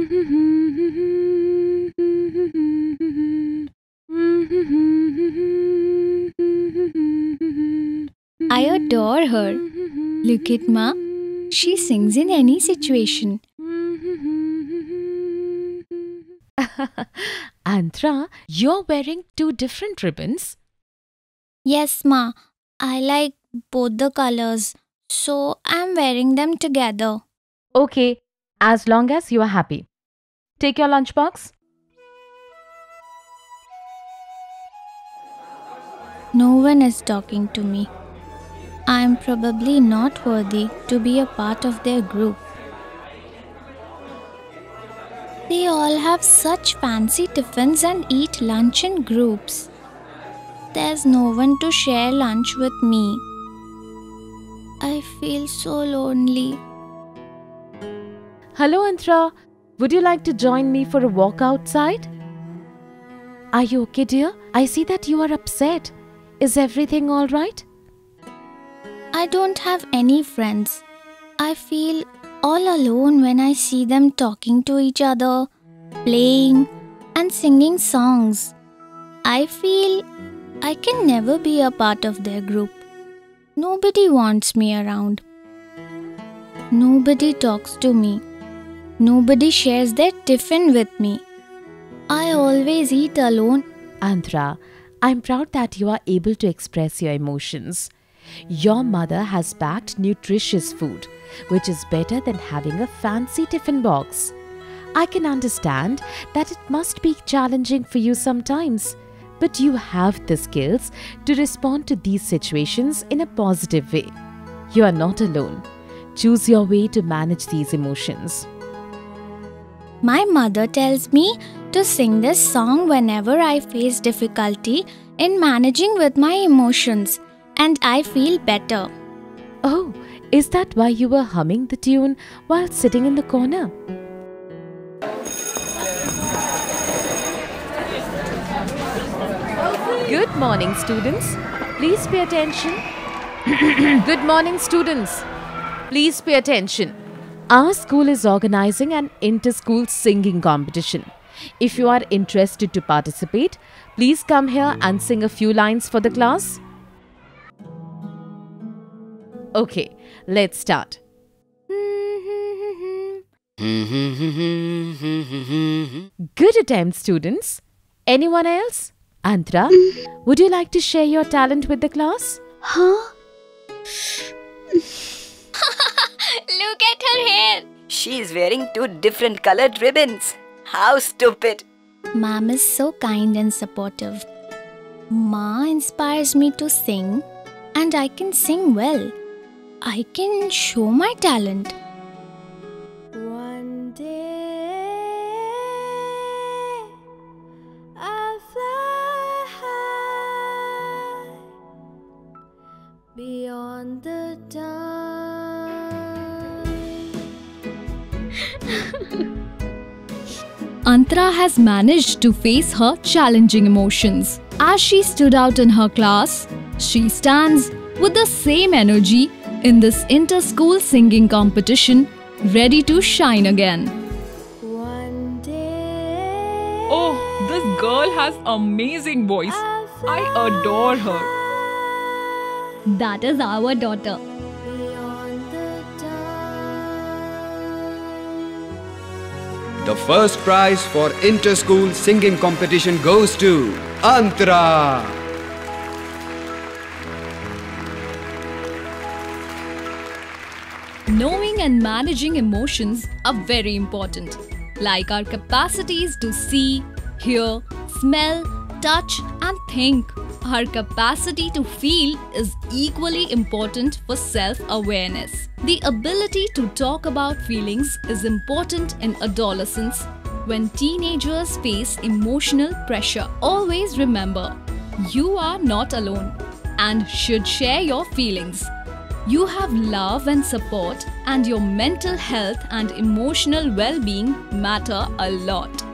I adore her. Look at Ma. She sings in any situation. Antra, you're wearing two different ribbons. Yes, Ma. I like both the colors, so I'm wearing them together. Okay, as long as you are happy. Take your lunchbox. No one is talking to me. I'm probably not worthy to be a part of their group. They all have such fancy tiffins and eat lunch in groups. There's no one to share lunch with me. I feel so lonely. Hello, Antra. Would you like to join me for a walk outside? Are you okay, dear? I see that you are upset. Is everything all right? I don't have any friends. I feel all alone when I see them talking to each other, playing, and singing songs. I feel I can never be a part of their group. Nobody wants me around. Nobody talks to me. Nobody shares their tiffin with me. I always eat alone. Antra, I'm proud that you are able to express your emotions. Your mother has packed nutritious food, which is better than having a fancy tiffin box. I can understand that it must be challenging for you sometimes, but you have the skills to respond to these situations in a positive way. You are not alone. Choose your way to manage these emotions. My mother tells me to sing this song whenever I face difficulty in managing with my emotions, and I feel better. Oh, is that why you were humming the tune while sitting in the corner? Good morning, students. Please pay attention. Good morning, students. Please pay attention. Our school is organizing an inter-school singing competition. If you are interested to participate, please come here and sing a few lines for the class. Okay, let's start. Good attempt, students. Anyone else? Antra, would you like to share your talent with the class? Huh? Look at her hair. She's wearing two different colored ribbons. How stupid. Mom is so kind and supportive. Ma inspires me to sing, and I can sing well. I can show my talent. One day I'll fly high beyond the time. Antra has managed to face her challenging emotions. As she stood out in her class, she stands with the same energy in this inter-school singing competition, ready to shine again. One day Oh, this girl has amazing voice. I adore her. That is our daughter. beyond the time. The first prize for inter-school singing competition goes to Antra. Knowing and managing emotions are very important, like our capacities to see, hear, smell, touch, and think. Our capacity to feel is equally important for self-awareness. The ability to talk about feelings is important in adolescence when teenagers face emotional pressure. Always remember, you are not alone and should share your feelings. You have love and support, and your mental health and emotional well-being matter a lot.